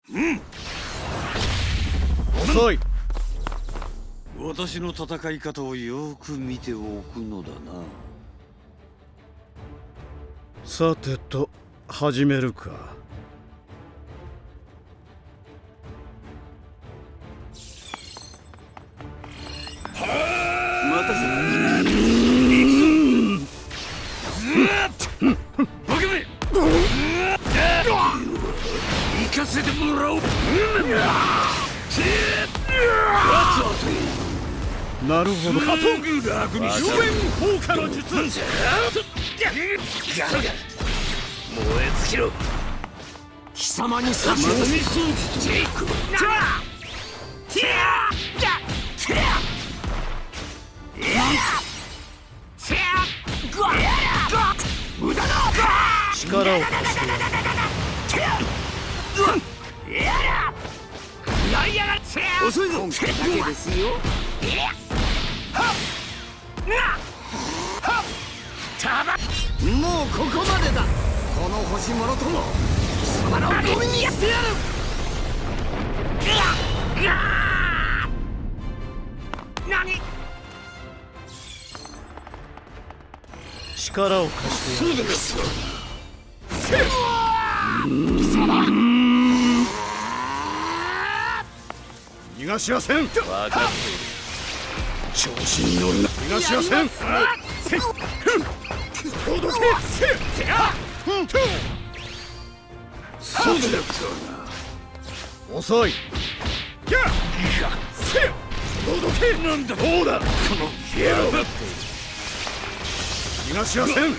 遅い。 私の戦い方をよく見ておくのだな。 さてと始めるか。 待たせた。バカめ。行かせてもらおう。 なるほど。 カトングラグに終焉放火の術。 燃え尽きろ。貴様に差し出せ。ジェイク。無駄だ。 力を貸してやる。 遅いぞ。だけですよ。もうここまでだ。この星もろとも貴様のゴミにしてやる。何？ 力を貸してやる。 そうです。 逃がしやせん。 分かっている。 調子に乗るな。逃がしやせん。ほどけ。 そうだ。 遅い。ほどけ。なんだ。どうだ。この野郎。逃がしやせん。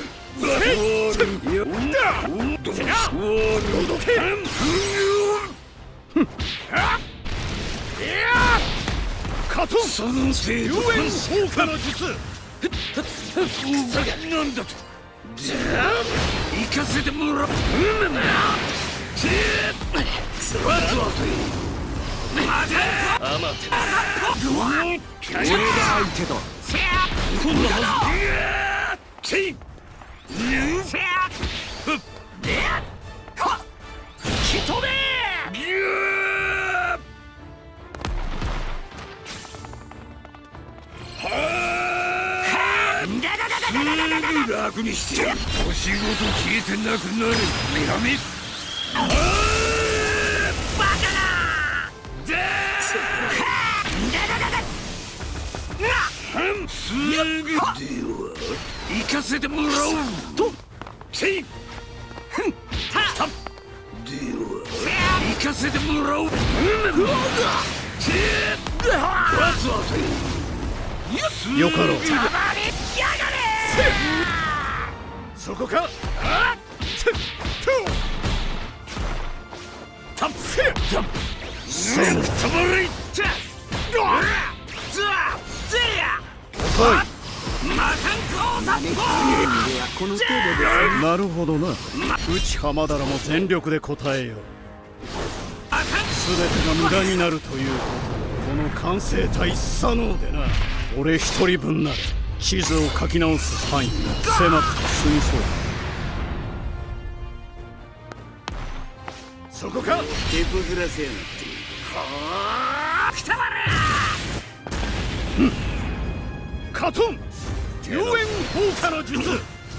カトン。その程度。放火の術。なんだと。じゃあ行かせてもらう。楽にしてお仕事消えてなくなる。やめ。バカな。すぐでは行かせてもらおうと。せい。では行かせてもらおう。よかろう。そこか。なるほどな。内浜田らも全力で答えよう。全てが無駄になるということ。この完成体不可能でな。俺一人分なら地図を書き直す範囲が狭くて済みそう。そこか。 手こずらせやがって。くたばれ。 カトン。妖艶放火の術。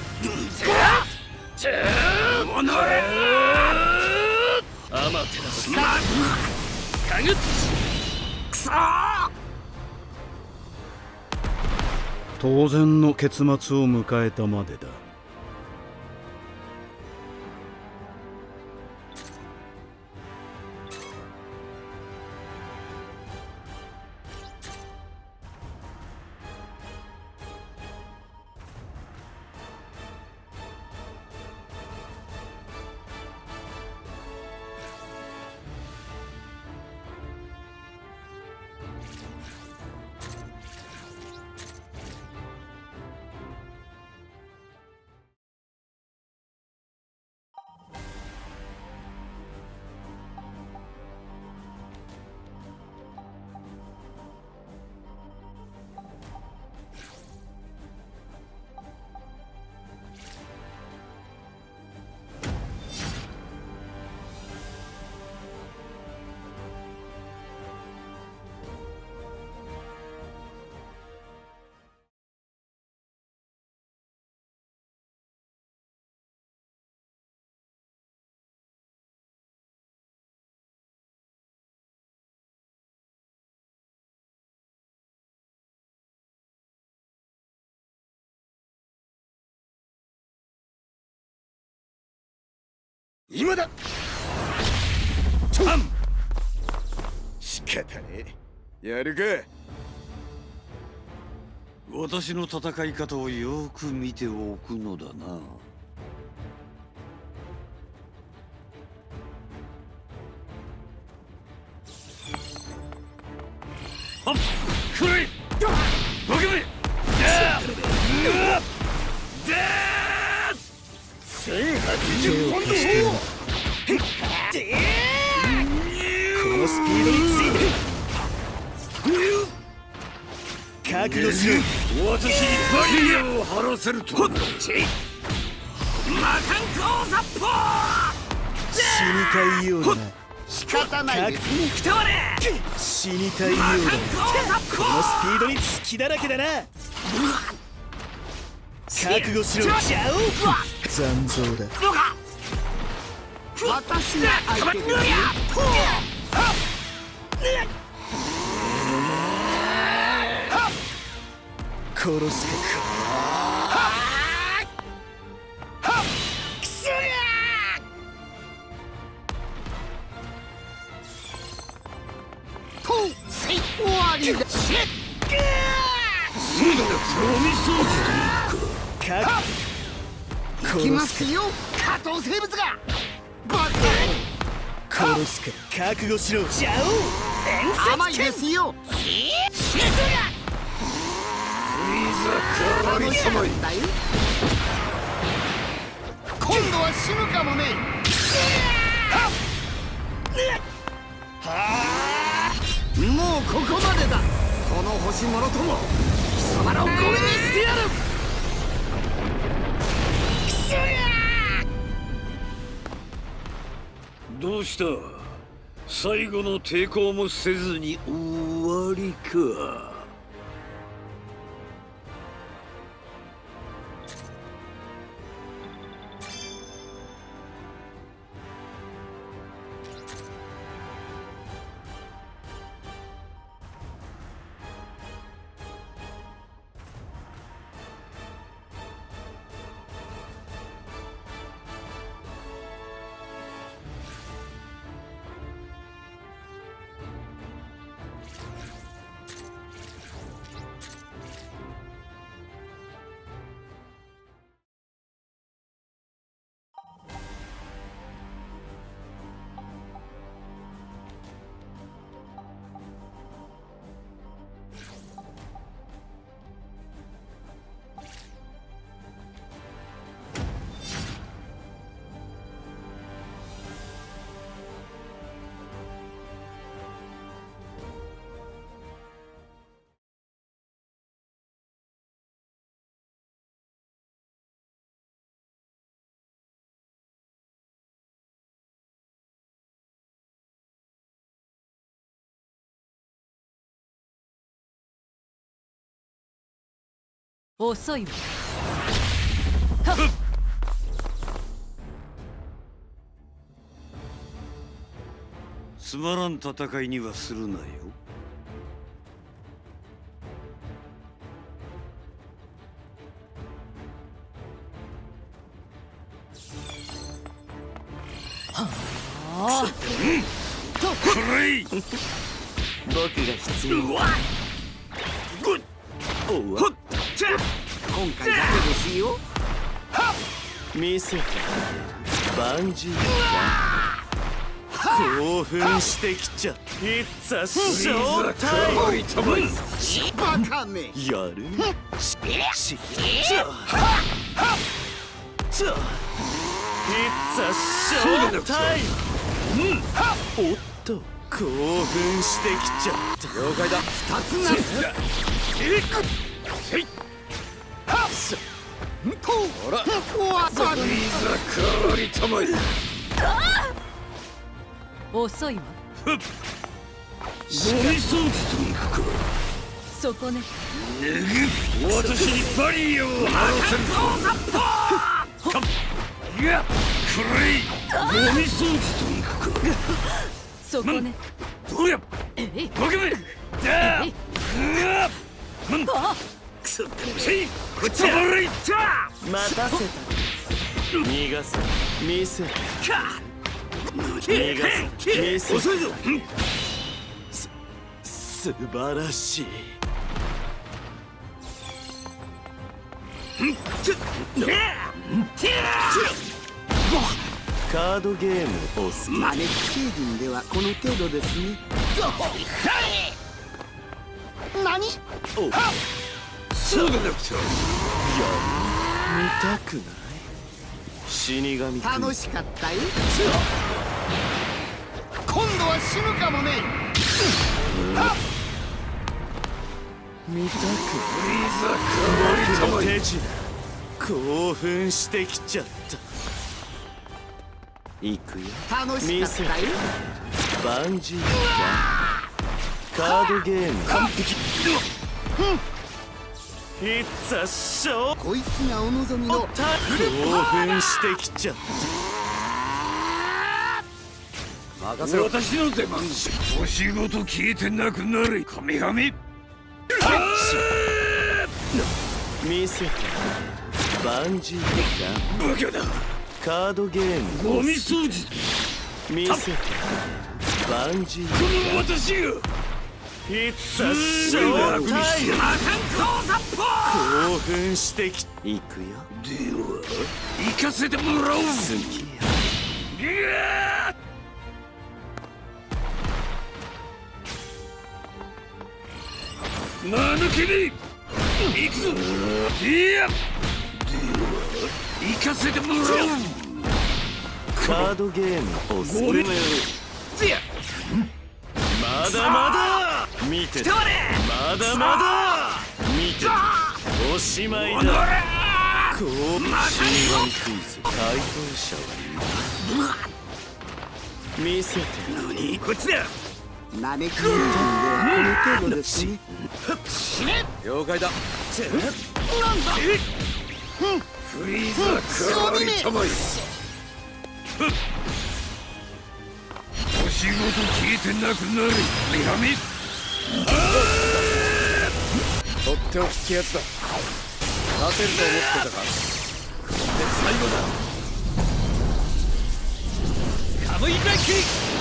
ものれ。アマテラス。かぐっ。くそー。 当然の結末を迎えたまでだ。 今だ。仕方ねえ。やるか。 私の戦い方をよく見ておくのだな。はっ、くれい。ボケめ。 1080ポンド。 このスピードについて覚悟しろ。 私にバリアを張らせると魔漢光殺法。 死にたいようだな。 仕方ないですね。 くたわれ。 死にたいようだな。このスピードに隙だらけだな。覚悟しろ。じゃお残像だ。 私が相手ですよ。 殺すか。 終わりだ。行きますよ、加藤生物が。 殺すか。覚悟しろ。じゃお甘いですよ。今度は死ぬかもね。もうここまでだ。この星もろとも貴様らをゴミにしてやる。 どうした？最後の抵抗もせずに終わりか。 遅いわ。 つまらん戦いにはするなよ。くれい。 僕が必要。 今回だけですよ。 見せてバンジー興奮してきちゃった。It's a show time。 バカめ。 やるIt's a show time。おっと興奮してきちゃった。 了解だ。2つなほら、わかる。 遅いわ。そこね。 私にバリアを張らせる。いや、くれい。ゴミ掃除といくか。 そこね。 どうや。ボケめ。だ。くそ、こっちやられた。 待たせた。 逃がす見せて逃がす見せ遅いぞ。 素晴らしい。カードゲームお好き？ 招き星人ではこの程度ですね。何？ そうでなくちゃ。 見たくない？死神くん楽しかったよ。今度は死ぬかもね。 見たくない僕の手品興奮してきちゃった。行くよ。 楽しかったよ。 バンジーカードゲーム完璧。いざショー。 こいつがお望みの興奮してきちゃった。 任せろ。私の出番。お仕事聞いてなくなれ。神々。 見せてバンジーバカだ。 カードゲームゴミ掃除。 見せてバンジーこの私が。 いざショータイム。興奮してき行くよ。 では行かせてもらおう。 好きや。 間抜けに行くぞ。いや、では行かせてもらおう。 カードゲームおすすめ。 ゴミのまだまだ見てて。まだまだ見てて。おしまいだ。こう死神クイズ回答者はいる。見せて。 何こっちだ。 招き星人ではこの程度ですね。 了解だ。 フリーザー代わりたまえ。お仕事聞いてなくなれ。神々。 とっておきってやつだ。出せると思ってたか。これで最後だ。カムイバック。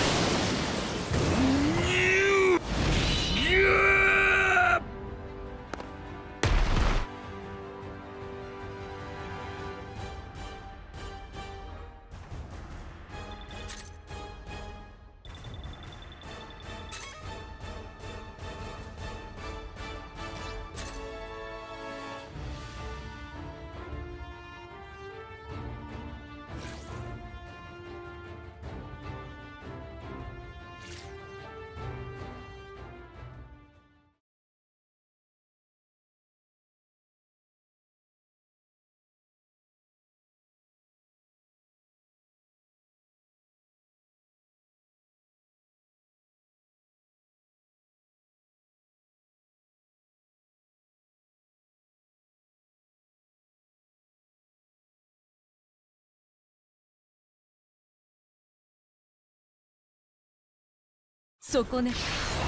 そこね。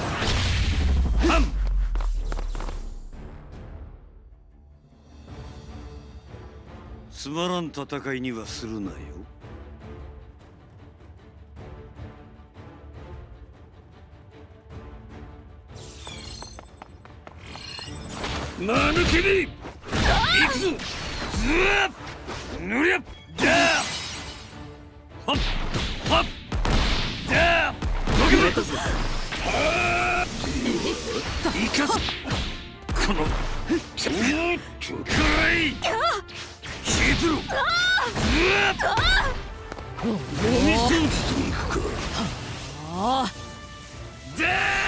つまらん戦いにはするなよ。間抜けに行くぞ。ぬりゃだはっはっだいかすこのくらい消えてろ。ゴミ掃除といくか。だ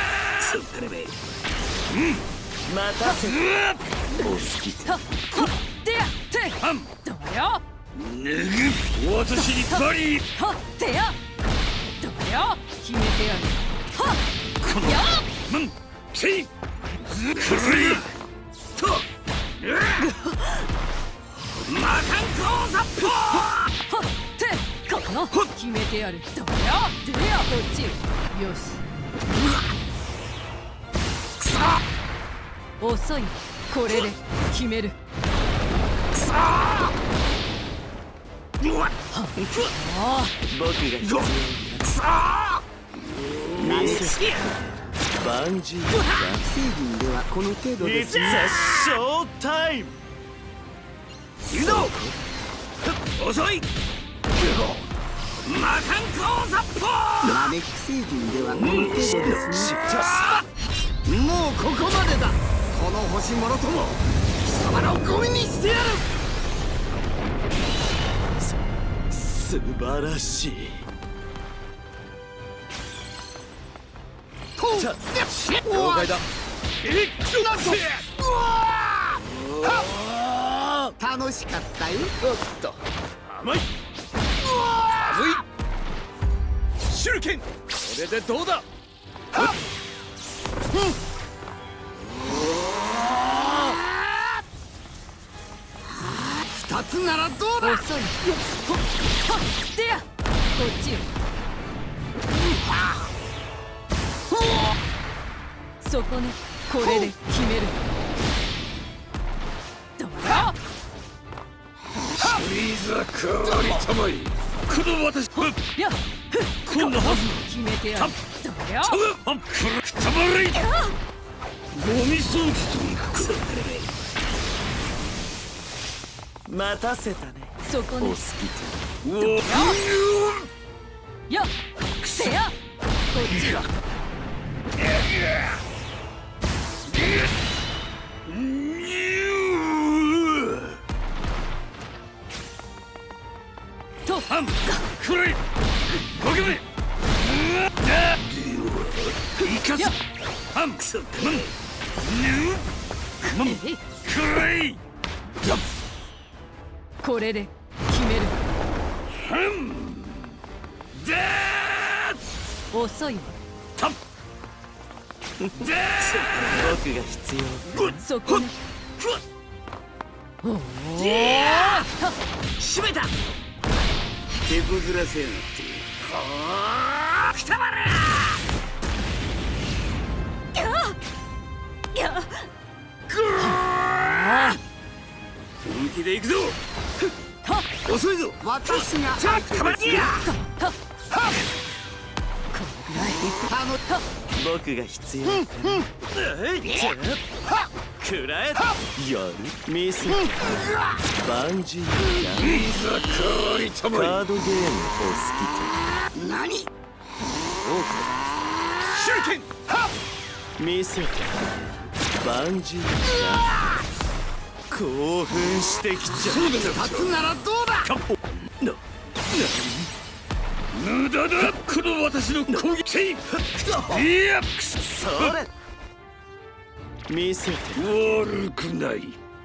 待たせお好きはっはってやってどうよ。 脱ぐ私にバリー。 はってやどうよ。決めてやる。はっこのやうんせいずくるいと魔漢光殺法。 はってこの決めてやる。どうよ。でやこっちよし。遅い。これで決める。 僕が必要見せてバンジージャン正義ではこの程度ですね。 ショータイム。 行くぞ。遅い。魔漢光殺法。 ナメック星人ではこの程度ですね。もうここまでだ。この星もろとも貴様らをゴミにしてやる。 素晴らしい。 了解だ。楽しかったよ。 おっと甘い。まずい。手裏剣。これでどうだ。 二つならどうだ。 遅い。でやこっちよ。そこね。これで決める。どうよ。 フリーザかりたまい。この私やこんなはず。 決めてやる。どうよ。 くたばれ。ゴミ掃除といくか。 待たせたね。 そこね。 お好きおお。 やせやこっちよ。とくらいゴキブリ生かすハンクスくらいこれで決める。遅いわ。 僕が必要。 そこね。おお閉めた。手こずらせやがって。 くたばれ。本気で行くぞ。遅いぞ。 私がくたばれ。 僕が必要。くらえ。やる。見せてバンジージャンプ。カードゲームお好きと。 何。 手裏剣。 見せてバンジージャンプ。興奮してきちゃう。 二つならどうだ。 無駄だこの私の攻撃。いやそれ見せて。 悪くない。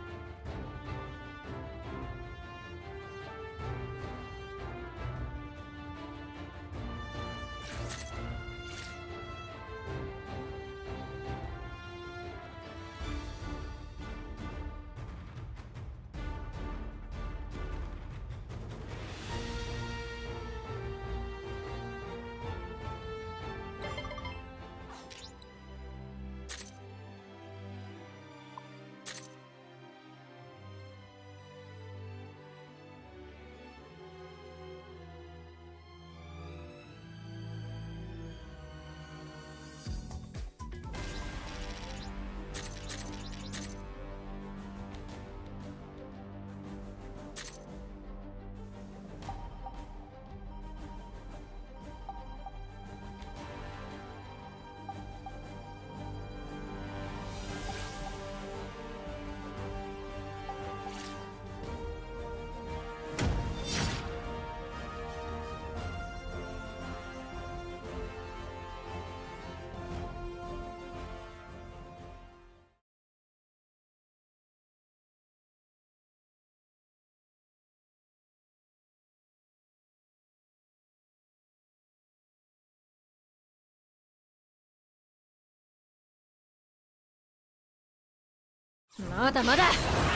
まだまだ。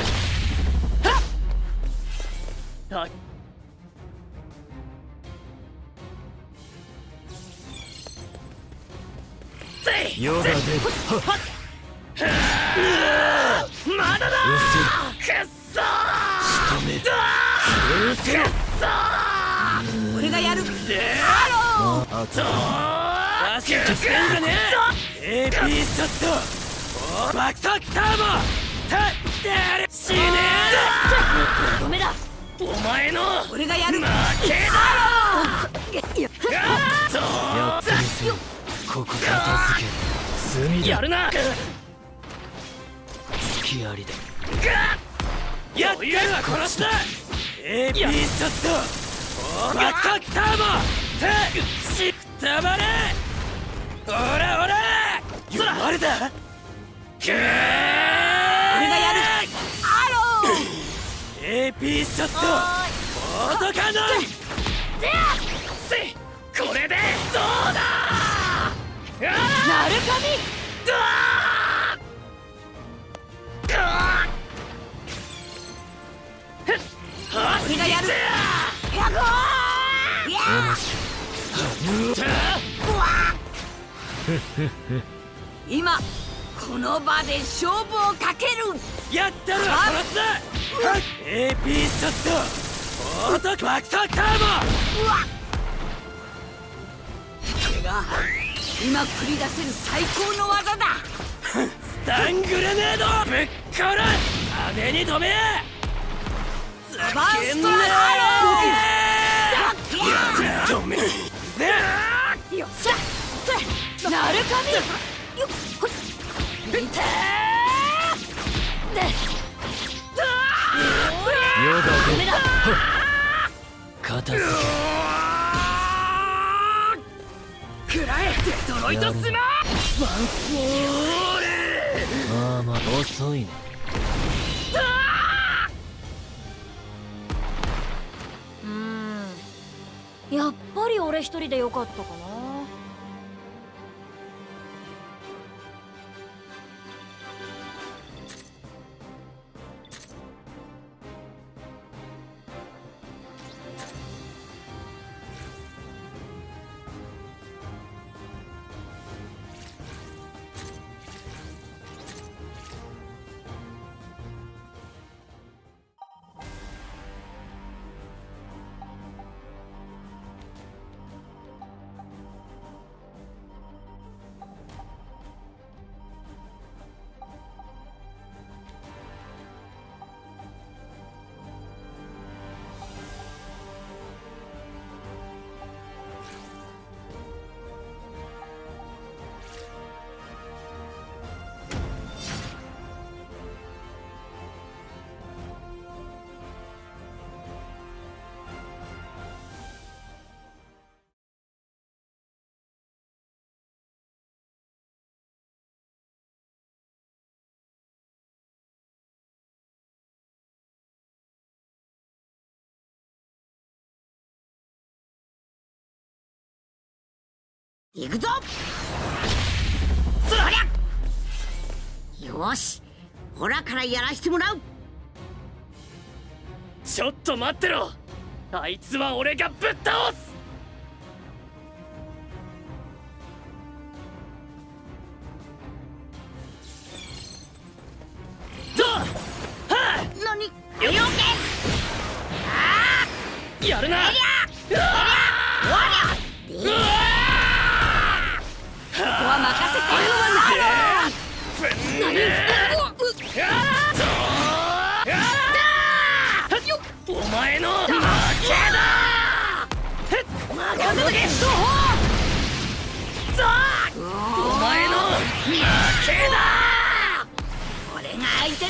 ヨガでまだだ。くっそー。 仕留める。 俺がやる。 あとさせてしてんじゃねえ。 AP ショット爆速ターボ死ねえ。 ダメだ。 お前の俺がやる。 負けだ。 やってみせよ。ここ片付け罪だ。 やるな。 隙ありでやってるわ殺した。 AP ショット爆速ターボしくたばれ。おらおらそらあれだ。俺がやる。 AP ショット届かない。これでどうだ。 なるかみ。 俺がやる。今この場で勝負をかける。 やったるわ殺す。AP ショット爆速ターボ。 これが今繰り出せる最高の技だ。 スタングレネードぶっ殺羽に止め。 バーストラ止めぜよっしゃ。なるかみ。よっほい。でよだダメだ。 片付食らえデトロイトスマワンフォーレ。 け。まあまあ遅いね。 やっぱり俺一人でよかったかな。 行くぞ。そりゃよし、ほらからやらしてもらう。 ちょっと待ってろ。あいつは俺がぶっ倒す。どうはあ。 何よけやるな。 ここは任せて。 お前の負けだ。 任せとけ。 お前の負けだ。 俺が相手だ。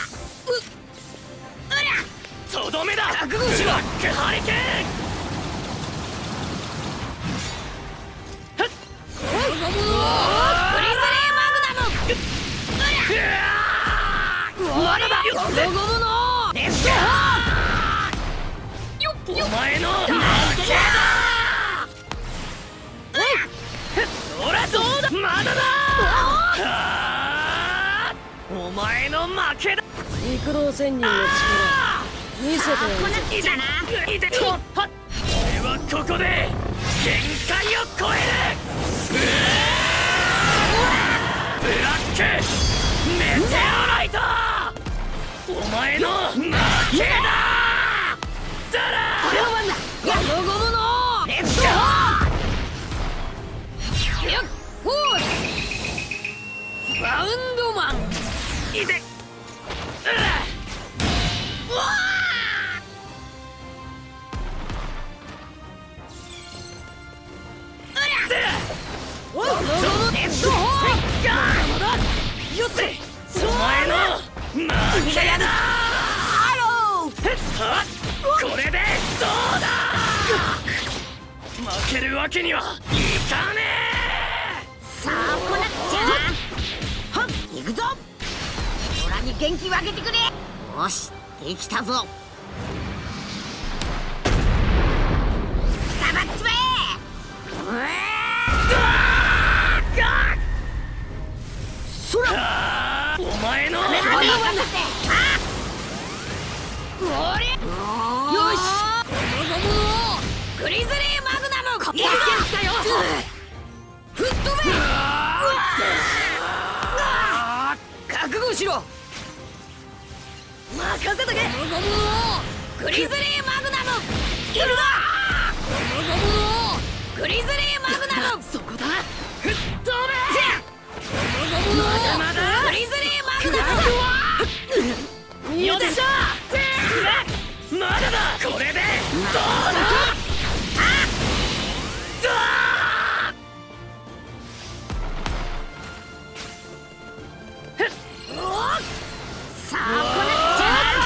とどめだ。覚悟しろ。ハリケーン。 グリズリーマグナム。ゴムのレフトお前の負けだ。ほらどうだ。まだだ。お前の負けだ。 陸道仙人の力見せてやるぞ。 いたな。 俺はここで限界を超える。ブラックメテオライト。お前の負けだ。だら。 これは何よせお前の負けだ。 ハロー。 これでどうだ。負けるわけにはいかねさあ来なくちゃ。はっ行くぞ。オラに元気をあげてくれ。よしできたぞ。黙っちまえ。そらお前のよしグリズリーマグナム助けに来たよ。吹っ飛べ。覚悟しろ。任せとけ。グリズリーマグナムいるぞ。グリズリーマグナムそこだ。吹っ飛べ。まだまだグリズリーマグナムよっしゃ。まだだ。これでどうだ。さあ来なくちゃ。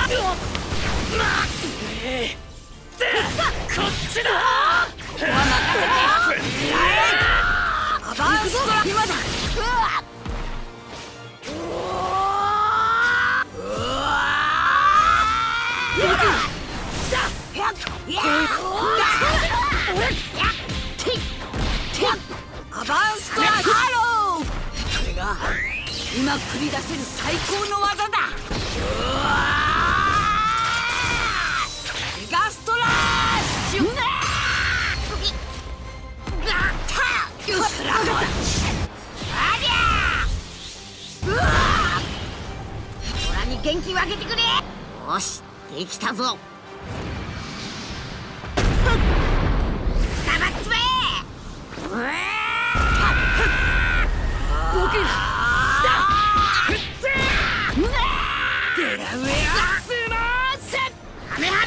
こっちだ。ここは任せて。アバンストラ今だ。アバンストラハロー。これが今繰り出せる最高の技だ。メガストラッシュ。よしありゃー。オラに元気をあげてくれ。よしできたぞ。黙っちまえ。僕だ。デラウェアスマーセハメハメ。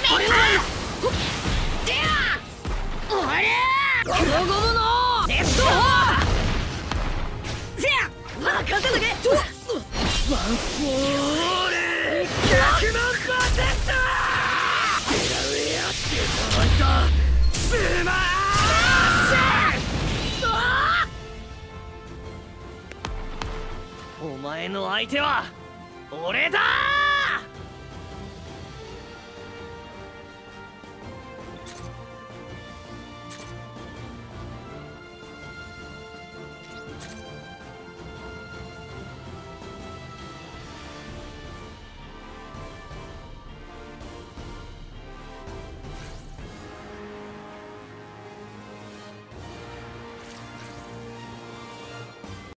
ゴムゴムのネット。任せとけ。ワンフォール100万%。デラウェアってたまったスマーセ。お前の相手は俺だ。